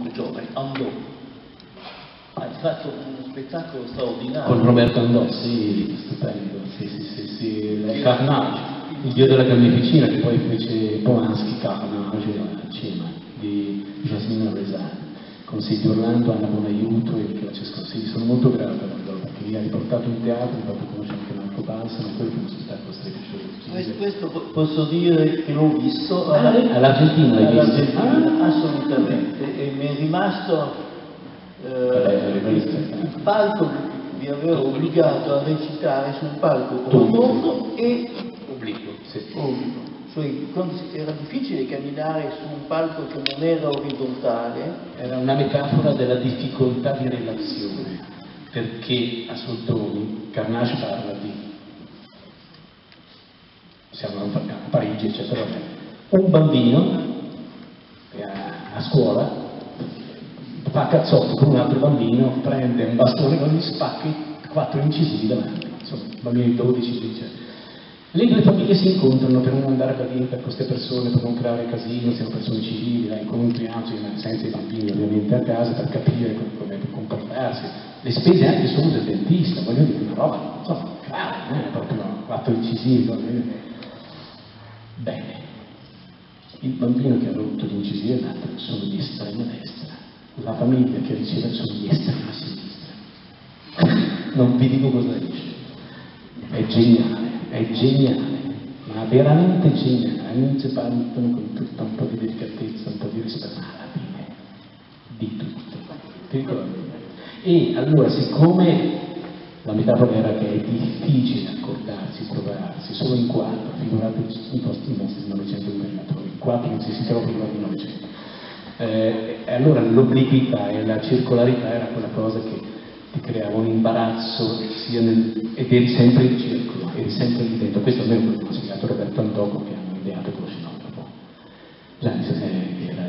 giovane, Andò. Hai fatto uno spettacolo straordinario. Con Roberto Andò, sì, stupendo, sì, il Carnage, il dio della carneficina, che poi fece Polanski, Carnage al cinema, di Jasmine Rezan, con Silvio Orlando, Anna Bonaiuto e Francesco Sì. Sono molto grato a Andò, perché mi ha riportato in teatro, mi ha fatto conoscere anche Marco Balsamo, e quello fu uno spettacolo strepitoso. Questo posso dire che l'ho visto all'Argentina, l'hai visto? Assolutamente, e mi è rimasto il palco, vi avevo obbligato a recitare sul palco con mondo e pubblico, sì. Cioè, era difficile camminare su un palco che non era orizzontale. Era una metafora della difficoltà di relazione, perché a Soldoni Carnage parla di, siamo a Parigi, eccetera, un bambino che a scuola fa cazzotto con un altro bambino, prende un bastone con gli spacchi 4 incisivi davanti, insomma, bambini di 12 anni. Le due famiglie si incontrano per non andare per queste persone, per non creare casino, siamo persone civili, la incontriamo senza i bambini ovviamente a casa per capire come comportarsi. Le spese anche sono del dentista, voglio dire, una roba, insomma, cara, proprio 4 incisivi. Bene, il bambino che ha rotto l'incisivo e l'altro sono di estrema destra, la famiglia che riceve sono di estrema sinistra. Non vi dico cosa dice. È geniale, ma veramente geniale. Non si parlano con tutta un po' di delicatezza, un po' di rispetto, ma alla fine di tutto. Ti ricordi? E allora, siccome la metafora era che è difficile accordarsi, trovarsi, solo in 4, figurate i vostri 900 impellatori, in 4 non si trova figurati in 900. Allora l'obliquità e la circolarità era quella cosa che ti creava un imbarazzo ed eri sempre in circolo, eri sempre lì dentro. Questo a me lo ha consigliato Roberto Andoco, che hanno ideato con lo scenografo. Era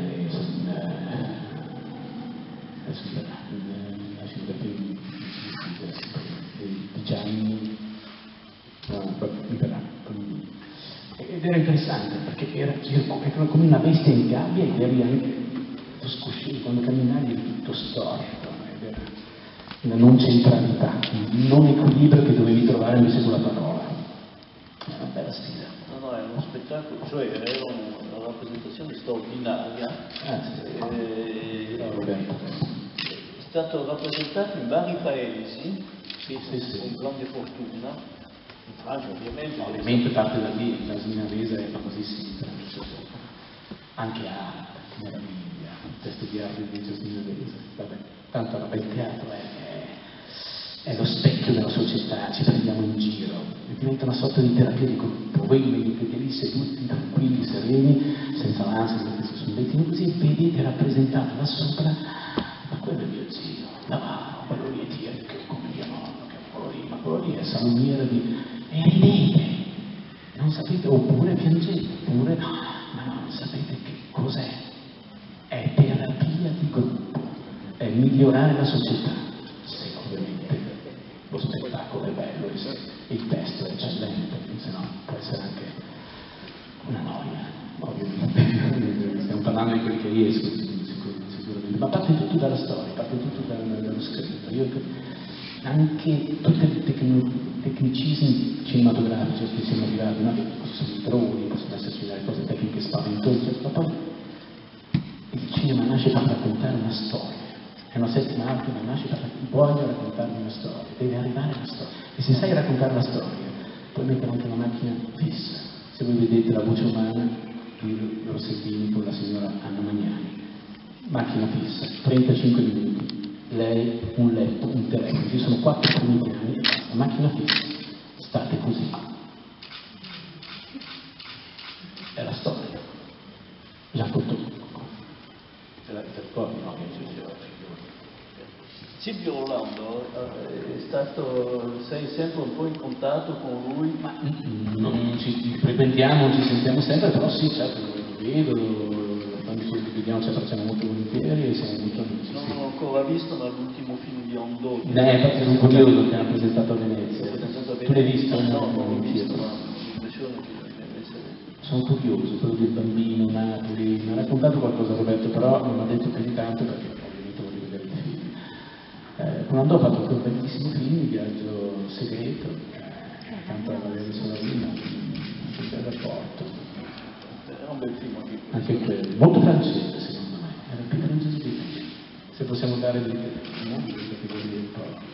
di Gianni, ed era interessante perché era come una bestia in gabbia ed eri anche tutto scoscino, quando camminavi eri tutto storto, ed era una non centralità, un non equilibrio che dovevi trovare invece con la parola. È una bella sfida. No, è uno spettacolo, cioè era una rappresentazione straordinaria. È stato rappresentato in vari paesi, con grande fortuna. In Francia ovviamente parte da lì, la Sminarese è famosissima in Francia, anche Art, che meraviglia, il testo di Art di Sminarese. Vabbè, tanto il teatro è lo specchio della società, ci prendiamo in giro, e diventa una sorta di terapia di gruppo. Voi vedete lì seduti, tranquilli, sereni, senza l'ansia, senza che sono letti così, e vedete rappresentato là sopra, ma quello è mio zio, Navarro, quello lì è Tirchio, come mio nonno, ma quello lì è Salumiere e ridete, non sapete, oppure piangete, oppure no, ma non sapete che cos'è. È terapia di gruppo, è migliorare la società. Ovviamente lo spettacolo è bello, il testo è eccellente, se no può essere anche una noia, ovviamente. Stiamo parlando di quelli che riescono, sicuramente, ma parte tutto dalla storia, parte tutto dallo scritto. Anche tutti i tecnicismi cinematografici che siamo arrivati, no? Possono essere droni, possono esserci delle cose tecniche spaventose, ma poi il cinema nasce per raccontare una storia. È una settima arte, ma nasce per voglio raccontare una storia, deve arrivare la storia. E se sai raccontare la storia, puoi mettere anche una macchina fissa. Se voi vedete La voce umana di Rossettini con la signora Anna Magnani, macchina fissa, 35 minuti, lei, un letto, un telefono, ci sono 4 primi piani, la macchina fissa, state così. È la storia. Già tutto. Silvio Orlando sei sempre un po' in contatto con lui? Ma non ci frequentiamo, ci sentiamo sempre, però sì, certo, lo vedo, quando ci vediamo ci facciamo molto volentieri e siamo molto amici. Non l'ho ancora visto dall'ultimo film di Andò. Infatti sono curioso che ha presentato a Venezia. Tu l'hai visto? No, non l'ho visto, ma l'impressione che deve essere... Sono curioso, quello del bambino, Napoli, mi ha raccontato qualcosa Roberto, però non mi ha detto più di tanto perché Ronaldo ha fatto anche un bellissimo film, Viaggio segreto, accanto a Valerio Solarino, un bel rapporto. Era un bel film anche quello, molto francese secondo me, era più francese di me, se possiamo dare delle categorie un po'.